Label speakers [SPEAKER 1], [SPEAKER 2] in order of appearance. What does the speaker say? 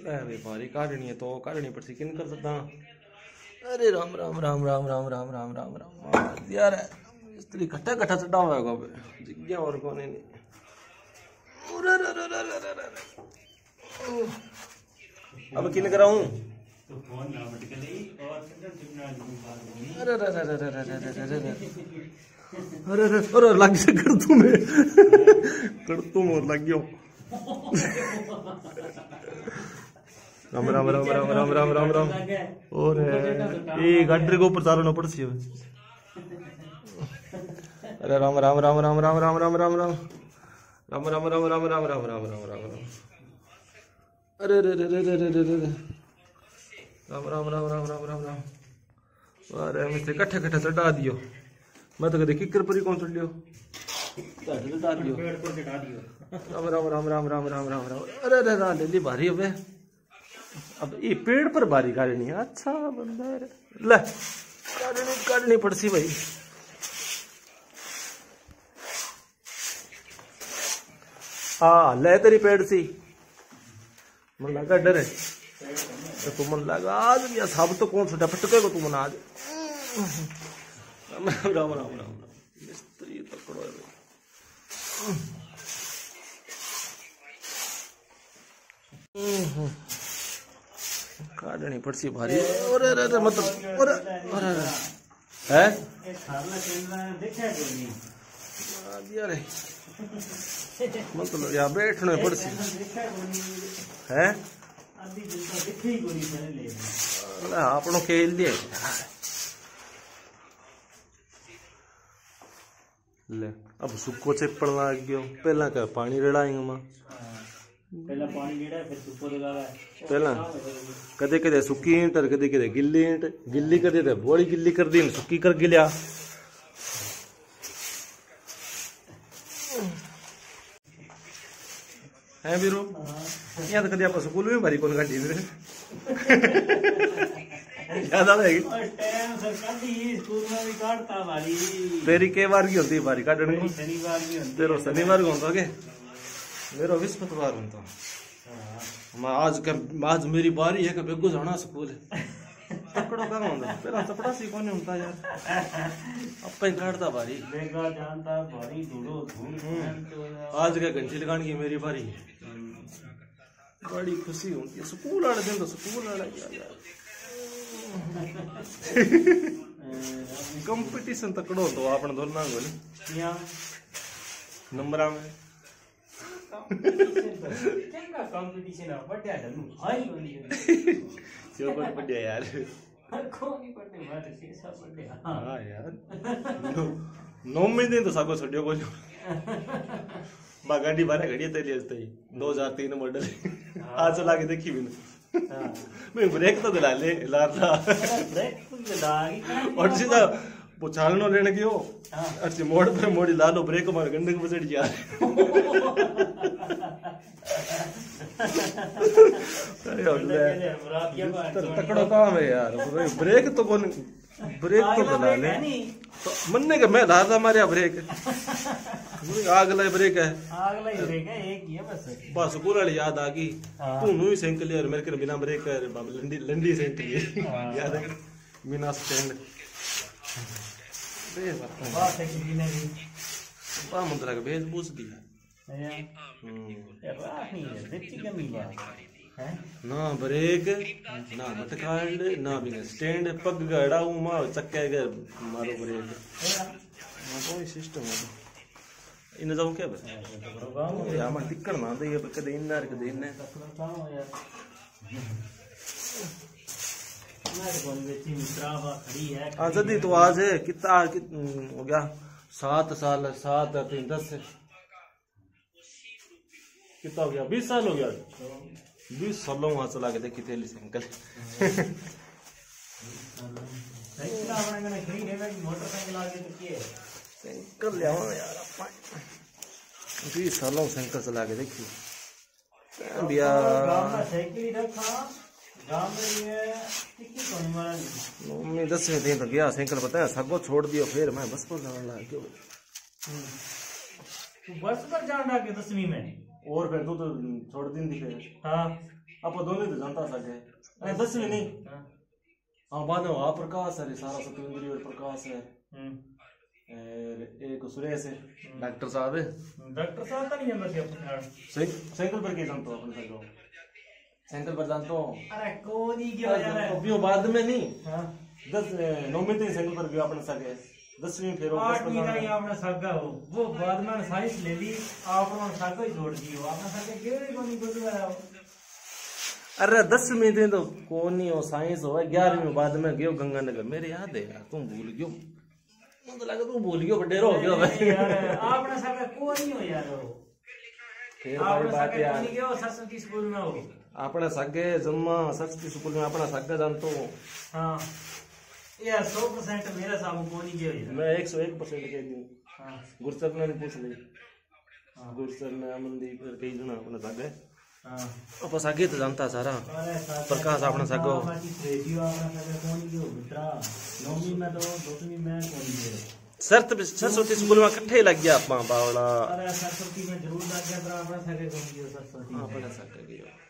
[SPEAKER 1] अरे भारी काटनी है तो काटनी पड़ती किन कर सकता। अरे राम राम राम राम राम राम राम राम राम यार स्त्री कट्ठा कट्ठा चढ़ा हुआ है जिज्ञा और कोने नहीं। अब किन कराऊं अरे अरे लग से कर तू मैं कर तू मोर लग गयो। राम राम राम राम राम राम राम राम और ये गाड़ी को ऊपर चालो ना पड़ सी। अरे राम राम राम राम राम राम राम राम राम राम राम राम राम राम राम राम राम राम अरे रे रे रे रे रे रे राम राम राम राम राम राम राम। अरे मुझसे कट्ठे कट्ठे चढ़ा दियो मैं तो कदे किकर पर ही कौन चढ़ लियो चढ़ा दियो। राम राम राम राम राम राम राम राम अरे रे रा ले भारी अब ये पेड़ पर बारी काटनी है। अच्छा बंदा है ले काटनी पड़सी भाई। हाँ ले तेरी पेड़ सी मन लगा डर है तो तू मन लगा आज या सब तो कौन सा फटके को तू मन आज। राम राम राम राम राम मिस्त्री तकड़ो है काटनी पड़सी भारी। अरे अरे मतलब अरे अरे है अरे मतलब यहाँ बैठने पड़सी है आपनों खेल लिए ले अब सुको चेपड़ लग गयो पहला का पानी रेड़ाएंगे मां पहला पानी रेड़ा फिर सुको लगावा पहला कदे कदे सुकी ईंट और कदे कदे गिल्ली ईंट गिल्ली कर दे बोली गिल्ली कर दी सुकी कर गिलिया। है बीरो यहाँ तो कभी आप स्कूल में भारी कौन काटी मेरे याद आ जाएगी तेरी के बार की होती है भारी काटने को तेरो शनिवार को होता के मेरो विस्पतवार होता मैं आज मेरी बारी है कि बेगू जाना स्कूल तकड़ो काम होता पहला चपड़ा सी कौन होता यार अब ही काटता भारी बेगा जानता भारी धूलो धूल आज का घंटी लगाने की मेरी बारी बड़ी खुशी होती है स्कूल वाले दिन तो स्कूल वाला यार कंपटीशन तकड़ो तो आपने दोनों बोले नंबर में कंपटीशन बढ़िया ढलू हाई जो कोई बढ़िया यार कोई बढ़िया बात है सब बढ़िया। हां यार नौ महीने तो साको छड्यो को बा गाड़ी बारे घड़ी तेरी हस्ते 2003 मॉडल आज चला के देखी भी मैं ब्रेक तो दिला ले लाता ब्रेक तो दिला और सीधा वो चालनो लेने गयो अच्छे मोड़ पे मोड़ी लालो ब्रेक मार गंडे के बजट जा तकड़ो काम है यार ब्रेक तो कौन ब्रेक तो दिला ले तो मन्ने के मैं लाता मारे ब्रेक आगला ब्रेक है एक ही है बस पूरा याद आ गई तू नू ही साइकिल और मेरे के बिना ब्रेक है लंडी लंडी साइकिल याद है बिना स्टैंड मंत्रा का भेज पूछ दिया ना ब्रेक ना मटकांड ना बिना स्टैंड पग गड़ा मां चक्के मारो ब्रेक कोई सिस्टम है इन जाऊं क्या बस या मन दिक्कत ना दे ये कदे इन्नर कदे इन्ने हाँ जल्दी तो आज है कितना हो गया 7 साल 7 3 10 कितना हो गया 20 साल हो गया 20 सालों वहां चला के देखी थैली साइकिल साइकिल ले आओ यार 20 सालों साइकिल चला के देखी भैया मैं 10वें दिन तो गया साइकिल पता है सगो छोड़ दियो फिर मैं बस पर जाने लगा क्यों
[SPEAKER 2] बस पर जाना के 10वीं में
[SPEAKER 1] और फिर तू तो छोड़ दिन दिखे
[SPEAKER 2] हाँ
[SPEAKER 1] आप दोनों तो जानता सके 10वीं नहीं हाँ बाद में वहाँ प्रकाश है सारा सतविंद्री और प्रकाश है एक सुरेश है डॉक्टर साहब तो नहीं जानता साइकिल पर के जानता हूँ अपने सको साइकिल पर जानता हूँ अरे कौन ही गया यार अभी बाद में नहीं 9वीं तक साइकिल पर गया अपने सके 10वीं फिर 8वीं का ही आपने सगा हो वो बाद में साइंस ले ली आपने सगा ही छोड़ दी हो आपने सके केड़ी कोनी बोल रहा हो अरे 10वीं दिन तो कौन नहीं हो साइंस हो 11वीं बाद में गयो गंगानगर मेरे याद है यार तुम भूल गयो मुझे लगा तुम भूल गयो बड़े हो गयो यार आपने सगा कौन नहीं हो यार फिर आपने बात यार कौन गयो सरस्वती स्कूल में हो आपने सगे जम्मा सरस्वती स्कूल में अपना सगा जानतो हां यार 100% मेरा साहब कौन नहीं गयो यार मैं 101% कह दूं हां गुरसर ने पूछ ली हां गुरसर ने अमनदीप कई जना अपना सगे हां अब सगे तो जानता सारा प्रकाश अपना सगो रेडियो अपना सगे कौन गयो बेटा 9वीं में तो 10वीं में कौन गयो सरस्वती स्कूल में इकट्ठे लग गया अपना बावड़ा अरे सरस्वती में जरूर लग गया पर अपना सगे कौन गयो सरस्वती अपना सगे गयो